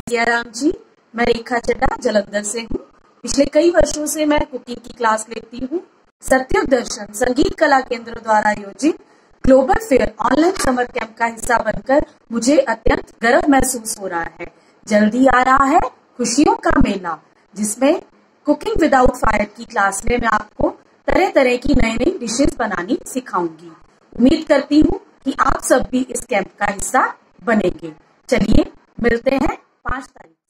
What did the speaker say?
सियाराम जी, मैं रेखा चड्ढा जलंधर से हूँ। पिछले कई वर्षों से मैं कुकिंग की क्लास लेती हूँ। सत्युग दर्शन संगीत कला केंद्र द्वारा आयोजित global fair online summer camp का हिस्सा बनकर मुझे अत्यंत गर्व महसूस हो रहा है। जल्दी आ रहा है खुशियों का मेला, जिसमें कुकिंग विदाउट फायर की क्लास में मैं आपको तरह तरह की नई नई डिशेस बनानी सिखाऊंगी। उम्मीद करती हूँ कि आप सब भी इस कैंप का हिस्सा बनेंगे। चलिए मिलते हैं 5 तारीख।